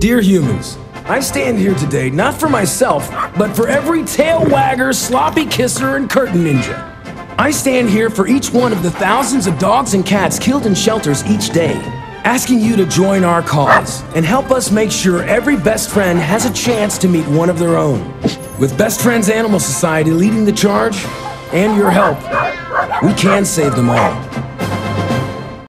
Dear humans, I stand here today not for myself, but for every tail wagger, sloppy kisser, and curtain ninja. I stand here for each one of the thousands of dogs and cats killed in shelters each day, asking you to join our cause and help us make sure every best friend has a chance to meet one of their own. With Best Friends Animal Society leading the charge, and your help, we can save them all.